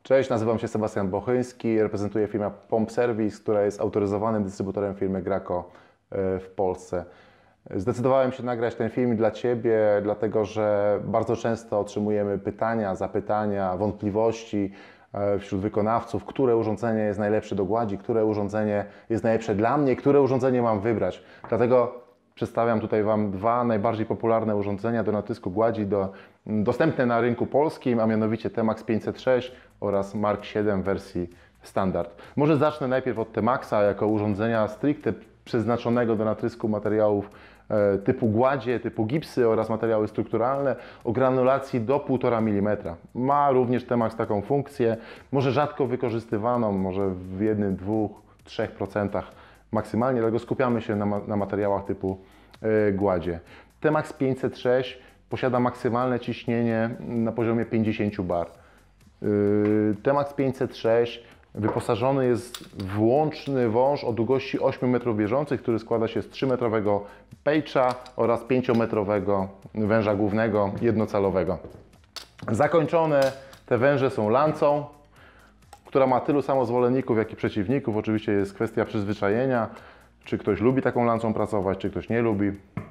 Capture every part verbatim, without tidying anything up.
Cześć, nazywam się Sebastian Bochyński, reprezentuję firmę Pomp Service, która jest autoryzowanym dystrybutorem firmy Graco w Polsce. Zdecydowałem się nagrać ten film dla Ciebie, dlatego że bardzo często otrzymujemy pytania, zapytania, wątpliwości wśród wykonawców, które urządzenie jest najlepsze do gładzi, które urządzenie jest najlepsze dla mnie, które urządzenie mam wybrać. Dlatego przedstawiam tutaj Wam dwa najbardziej popularne urządzenia do nacisku gładzi do, dostępne na rynku polskim, a mianowicie Temax pięćset sześć oraz Mark siedem w wersji standard. Może zacznę najpierw od Temaxa jako urządzenia stricte przeznaczonego do nacisku materiałów e, typu gładzie, typu gipsy oraz materiały strukturalne o granulacji do półtora milimetra. Ma również Temax taką funkcję, może rzadko wykorzystywaną, może w jednym, dwóch, trzech procentach maksymalnie, dlatego skupiamy się na, na materiałach typu y, gładzie. Temax pięćset sześć posiada maksymalne ciśnienie na poziomie pięćdziesiąt bar. Y, Temax pięćset sześć wyposażony jest w łączny wąż o długości ośmiu metrów bieżących, który składa się z trzymetrowego pejcza oraz pięciometrowego węża głównego jednocalowego. Zakończone te węże są lancą, która ma tylu samo zwolenników, jak i przeciwników. Oczywiście jest kwestia przyzwyczajenia, czy ktoś lubi taką lancą pracować, czy ktoś nie lubi.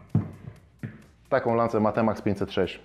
Taką lancę ma Temax pięćset sześć.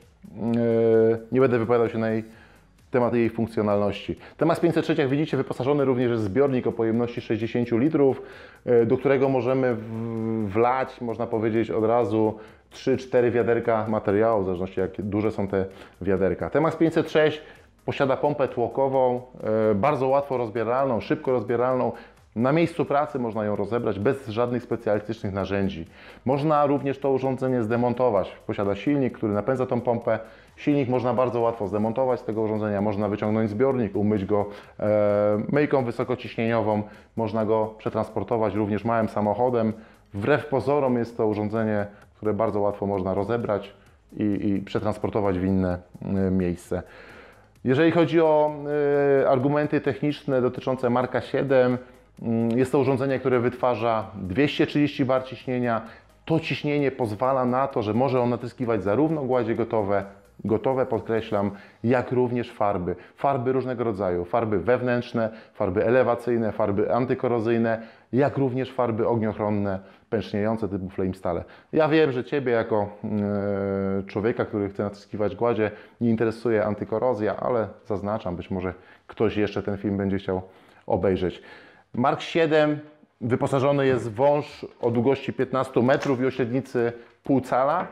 Nie będę wypowiadał się na jej temat jej funkcjonalności. Temax pięćset sześć, jak widzicie, wyposażony również jest w zbiornik o pojemności sześćdziesiąt litrów, do którego możemy wlać, można powiedzieć, od razu trzy cztery wiaderka materiału, w zależności jak duże są te wiaderka. Temax pięćset sześć posiada pompę tłokową, bardzo łatwo rozbieralną, szybko rozbieralną. Na miejscu pracy można ją rozebrać bez żadnych specjalistycznych narzędzi. Można również to urządzenie zdemontować. Posiada silnik, który napędza tą pompę. Silnik można bardzo łatwo zdemontować z tego urządzenia. Można wyciągnąć zbiornik, umyć go e, myjką wysokociśnieniową. Można go przetransportować również małym samochodem. Wbrew pozorom jest to urządzenie, które bardzo łatwo można rozebrać i, i przetransportować w inne e, miejsce. Jeżeli chodzi o y, argumenty techniczne dotyczące Marka siedem, y, jest to urządzenie, które wytwarza dwieście trzydzieści bar ciśnienia. To ciśnienie pozwala na to, że może on natyskiwać zarówno gładzie gotowe, gotowe podkreślam, jak również farby. Farby różnego rodzaju, farby wewnętrzne, farby elewacyjne, farby antykorozyjne, jak również farby ogniochronne, pęczniejące typu Flamestyle. Ja wiem, że Ciebie jako yy, człowieka, który chce natyskiwać gładzie, nie interesuje antykorozja, ale zaznaczam, być może ktoś jeszcze ten film będzie chciał obejrzeć. Mark siedem wyposażony jest w wąż o długości piętnaście metrów i o średnicy pół cala,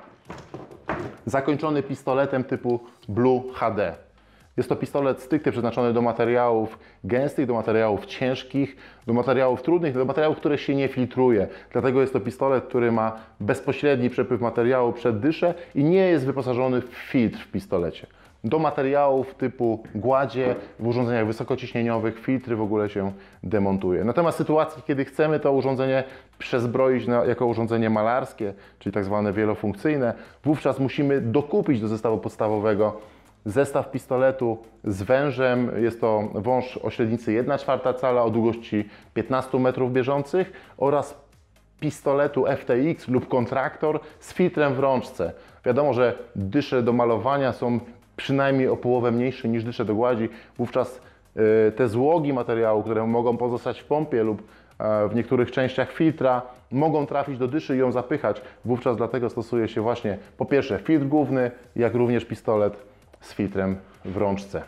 zakończony pistoletem typu Blue H D. Jest to pistolet stricte przeznaczony do materiałów gęstych, do materiałów ciężkich, do materiałów trudnych, do materiałów, które się nie filtruje. Dlatego jest to pistolet, który ma bezpośredni przepływ materiału przed dyszę i nie jest wyposażony w filtr w pistolecie. Do materiałów typu gładzie, w urządzeniach wysokociśnieniowych filtry w ogóle się demontuje. Natomiast w sytuacji, kiedy chcemy to urządzenie przezbroić na, jako urządzenie malarskie, czyli tak zwane wielofunkcyjne, wówczas musimy dokupić do zestawu podstawowego zestaw pistoletu z wężem. Jest to wąż o średnicy jedna czwarta cala o długości piętnaście metrów bieżących oraz pistoletu F T X lub kontraktor z filtrem w rączce. Wiadomo, że dysze do malowania są przynajmniej o połowę mniejsze niż dysze do gładzi. Wówczas y, te złogi materiału, które mogą pozostać w pompie lub y, w niektórych częściach filtra, mogą trafić do dyszy i ją zapychać. Wówczas dlatego stosuje się właśnie po pierwsze filtr główny, jak również pistolet z filtrem w rączce.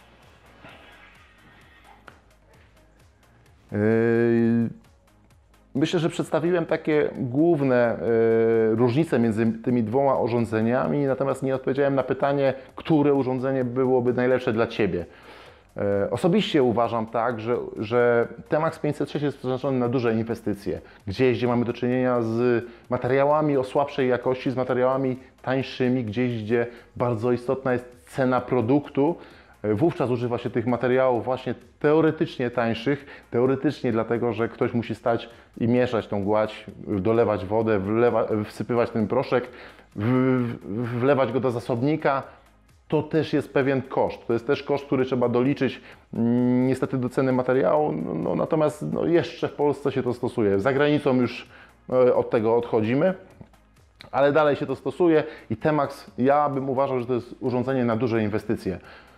Yy, myślę, że przedstawiłem takie główne yy, różnice między tymi dwoma urządzeniami, natomiast nie odpowiedziałem na pytanie, które urządzenie byłoby najlepsze dla Ciebie. Yy, osobiście uważam tak, że, że Temax pięćset sześć jest przeznaczony na duże inwestycje. Gdzieś, gdzie mamy do czynienia z materiałami o słabszej jakości, z materiałami tańszymi, gdzieś, gdzie bardzo istotna jest cena produktu, wówczas używa się tych materiałów właśnie teoretycznie tańszych, teoretycznie dlatego, że ktoś musi stać i mieszać tą gładź, dolewać wodę, wlewa, wsypywać ten proszek, w, wlewać go do zasobnika. To też jest pewien koszt. To jest też koszt, który trzeba doliczyć niestety do ceny materiału, no, natomiast no, jeszcze w Polsce się to stosuje. Za granicą już od tego odchodzimy. ale dalej się to stosuje i Temax, ja bym uważał, że to jest urządzenie na duże inwestycje.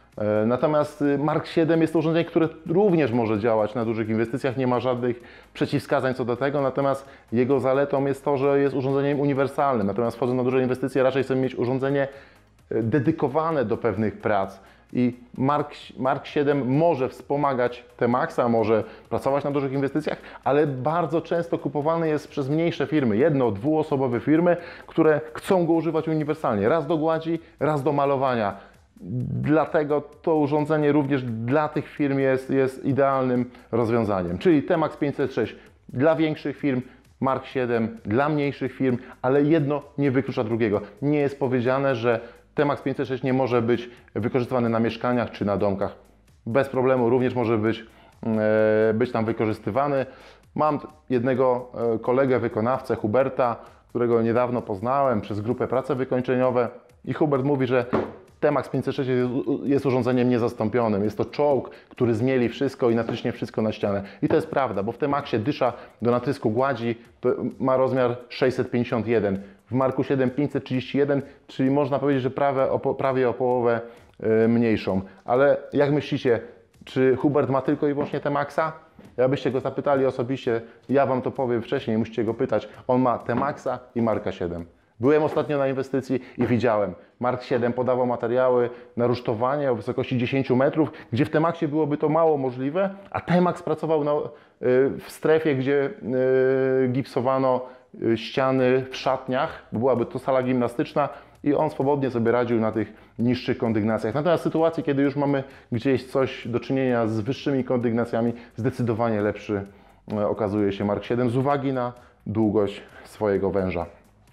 Natomiast Mark siedem jest to urządzenie, które również może działać na dużych inwestycjach, nie ma żadnych przeciwwskazań co do tego, natomiast jego zaletą jest to, że jest urządzeniem uniwersalnym. Natomiast wchodząc na duże inwestycje, raczej chcemy mieć urządzenie dedykowane do pewnych prac. I Mark, Mark siedem może wspomagać Temaxa, może pracować na dużych inwestycjach, ale bardzo często kupowany jest przez mniejsze firmy, jedno-, dwuosobowe firmy, które chcą go używać uniwersalnie, raz do gładzi, raz do malowania. Dlatego to urządzenie również dla tych firm jest, jest idealnym rozwiązaniem. Czyli Temax pięćset sześć dla większych firm, Mark siedem dla mniejszych firm, ale jedno nie wyklucza drugiego. Nie jest powiedziane, że Temax pięćset sześć nie może być wykorzystywany na mieszkaniach czy na domkach. Bez problemu również może być, e, być tam wykorzystywany. Mam jednego kolegę wykonawcę, Huberta, którego niedawno poznałem przez grupę Prace Wykończeniowe i Hubert mówi, że Temax pięćset sześć jest, jest urządzeniem niezastąpionym. Jest to czołg, który zmieli wszystko i natryśnie wszystko na ścianę. I to jest prawda, bo w Temaxie dysza do natrysku gładzi to ma rozmiar sześćset pięćdziesiąt jeden. W Marku siedem pięćset trzydzieści jeden, czyli można powiedzieć, że prawie o, prawie o połowę yy, mniejszą. Ale jak myślicie, czy Hubert ma tylko i wyłącznie Temaxa? Jakbyście go zapytali osobiście, ja Wam to powiem wcześniej, musicie go pytać. On ma Temaxa i Marka siedem. Byłem ostatnio na inwestycji i widziałem. Mark siedem podawał materiały na rusztowanie o wysokości dziesięć metrów, gdzie w Temaxie byłoby to mało możliwe, a Temax pracował na, w strefie, gdzie gipsowano ściany w szatniach, byłaby to sala gimnastyczna i on swobodnie sobie radził na tych niższych kondygnacjach. Natomiast w sytuacji, kiedy już mamy gdzieś coś do czynienia z wyższymi kondygnacjami, zdecydowanie lepszy okazuje się Mark siedem z uwagi na długość swojego węża.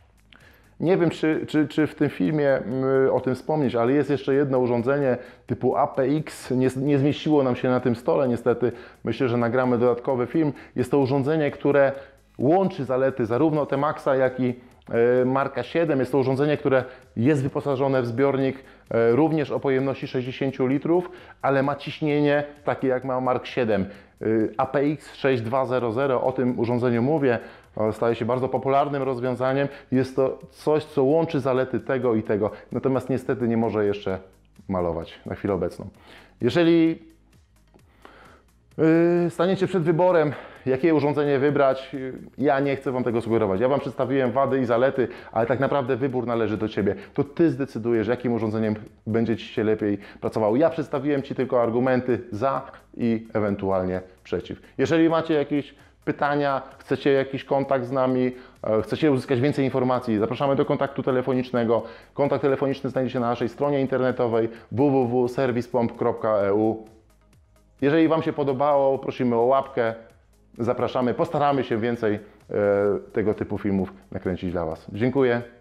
Nie wiem, czy, czy, czy w tym filmie o tym wspomnieć, ale jest jeszcze jedno urządzenie typu A P X. Nie, nie zmieściło nam się na tym stole, niestety. Myślę, że nagramy dodatkowy film. Jest to urządzenie, które łączy zalety zarówno Temaxa, jak i Marka siedem. Jest to urządzenie, które jest wyposażone w zbiornik również o pojemności sześćdziesiąt litrów, ale ma ciśnienie takie jak ma Mark siedem. A P X sześć dwa zero zero, o tym urządzeniu mówię, staje się bardzo popularnym rozwiązaniem. Jest to coś, co łączy zalety tego i tego, natomiast niestety nie może jeszcze malować na chwilę obecną. Jeżeli yy, staniecie przed wyborem, jakie urządzenie wybrać, ja nie chcę Wam tego sugerować. Ja Wam przedstawiłem wady i zalety, ale tak naprawdę wybór należy do Ciebie. To Ty zdecydujesz, jakim urządzeniem będzie Ci się lepiej pracowało. Ja przedstawiłem Ci tylko argumenty za i ewentualnie przeciw. Jeżeli macie jakieś pytania, chcecie jakiś kontakt z nami, chcecie uzyskać więcej informacji, zapraszamy do kontaktu telefonicznego. Kontakt telefoniczny znajdziecie na naszej stronie internetowej w w w kropka serwispomp kropka e u. Jeżeli Wam się podobało, prosimy o łapkę, zapraszamy, postaramy się więcej e, tego typu filmów nakręcić dla Was. Dziękuję.